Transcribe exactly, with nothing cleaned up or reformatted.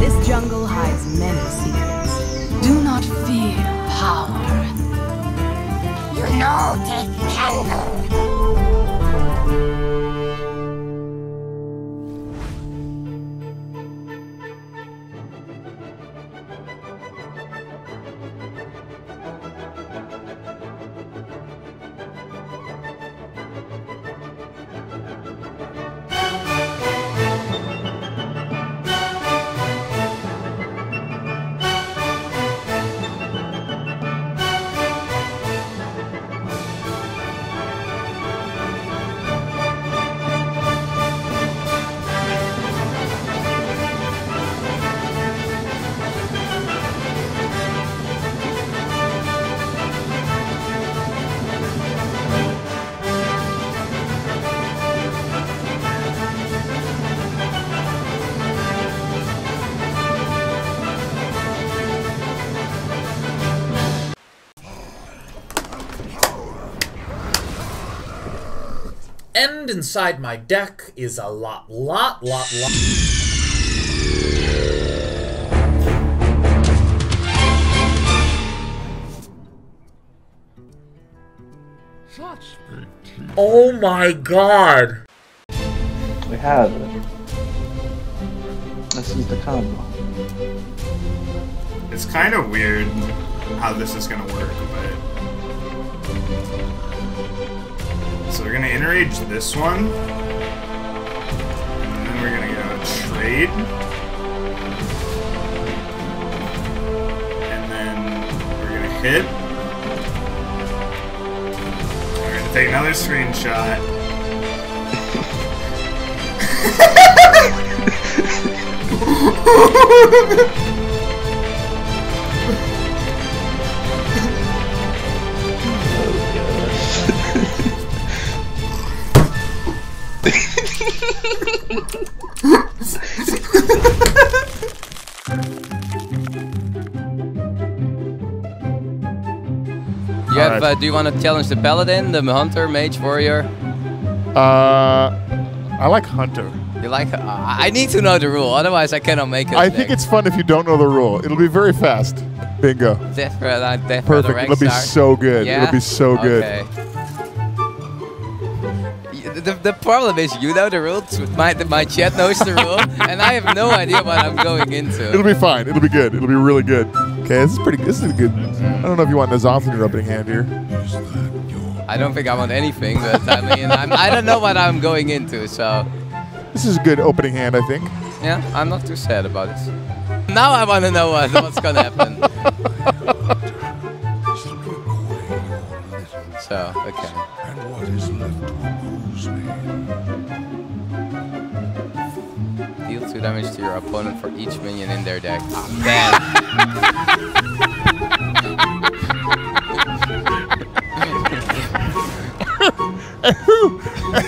This jungle hides many secrets. Do not fear power. You know this jungle. And inside my deck is a lot, lot, lot, lot. Oh my god! We have it. This is the combo. It's kind of weird how this is gonna work, but... So we're gonna enrage this one, and then we're gonna go trade, and then we're gonna hit. We're gonna take another screenshot. You have, uh, do you want to challenge the paladin, the hunter, mage, warrior? Uh, I like hunter. You like? Uh, I need to know the rule, otherwise I cannot make it. I think it's fun if you don't know the rule. It'll be very fast. Bingo. Death for, uh, death Perfect. For the It'll be star. so good. Yeah? It'll be so good. Okay. The, the problem is you know the rules, my, my chat knows the rule, and I have no idea what I'm going into. It'll be fine. It'll be good. It'll be really good. Okay, this is pretty. This is good. I don't know if you want N'Zoth in your opening hand here. I don't think I want anything, but I mean, I'm, I don't know what I'm going into, so. This is a good opening hand, I think. Yeah, I'm not too sad about it. Now I want to know what, what's gonna happen. So, okay. And what is left to oppose me? Deal two damage to your opponent for each minion in their deck. Ah, damn. and, who,